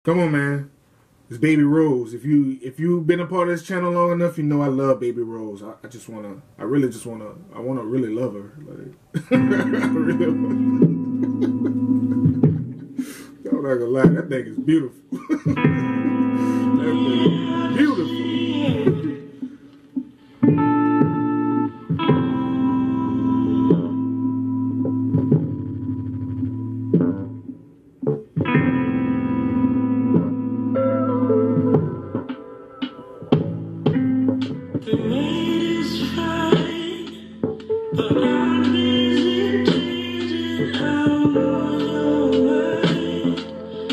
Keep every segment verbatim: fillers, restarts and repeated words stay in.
Come on, man. It's Baby Rose. If you if you've been a part of this channel long enough, you know I love Baby Rose. I, I just wanna, I really just wanna, I wanna really love her. Like, I really wanna. I'm not gonna lie, that thing is beautiful. That thing is beautiful. The rain is fine, but I'm busy changing out on your mind.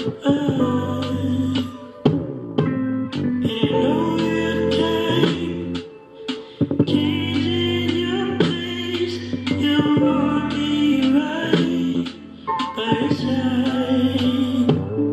And you know your time, changing your place. You want me right by your side.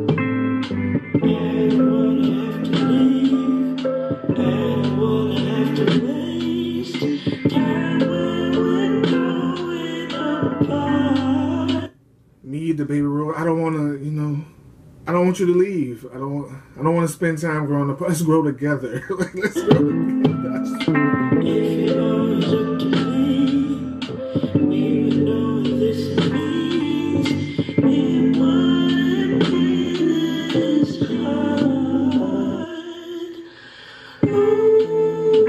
I don't wanna have to leave. I don't wanna have to waste time when we're growing apart. Me, the Baby Rose. I don't wanna, you know. I don't want you to leave. I don't want. I don't want to spend time growing up. Let's grow together. Like, let's grow together. If it was up to me, we would know what this means. It wouldn't be this hard. Ooh,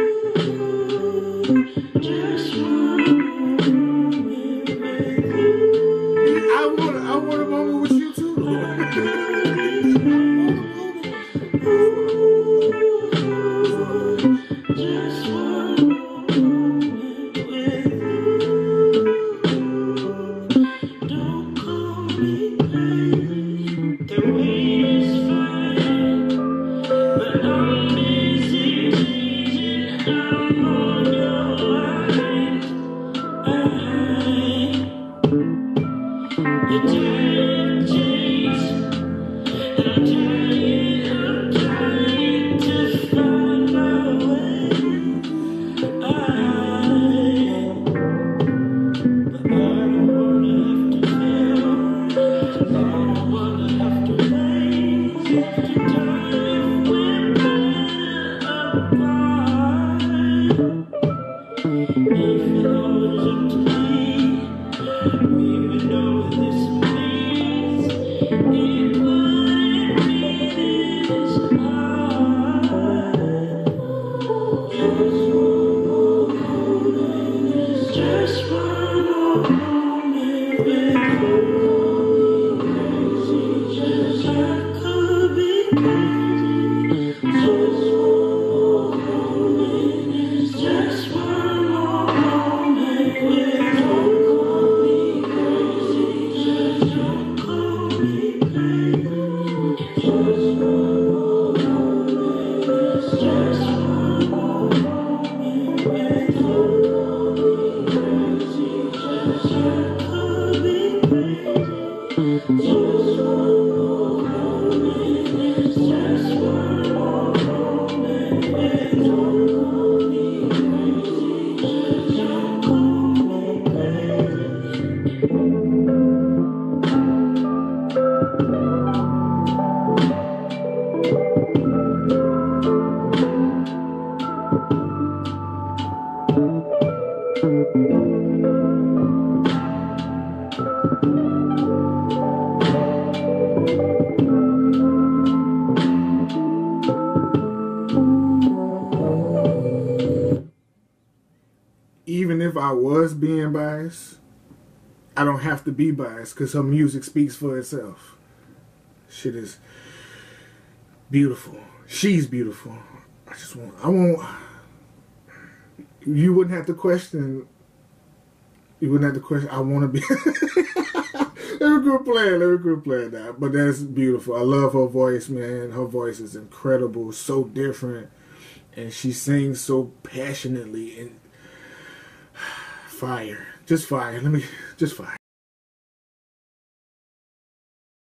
just one moment with you. I want. I want a moment with you too. Just one moment with you. Don't call me crazy. The wait is fine, but I'm busy changing. I'm on your mind. You're tired of chase, and I'm tired of trying to find my way. I, but I don't wanna have to fail. I don't wanna have to waste time when we're apart. If it all was up to me, we would know what this means. It wouldn't be this hard. Just one more moment with you. Just I could be crazy. Just one more moment. Just one more moment with you. Don't call me crazy. Just one more moment. Just one more moment with you. Just I could be crazy. Just one more moment. Just one more moment with you. Don't call me crazy. Even if I was being biased, I don't have to be biased because her music speaks for itself. Shit is beautiful. She's beautiful. I just want, I won't, you wouldn't have to question, you wouldn't have to question, I want to be, let me quit playing, let me quit playing that. But that's beautiful. I love her voice, man. Her voice is incredible, so different. And she sings so passionately and fire. Just fire. Let me, just fire.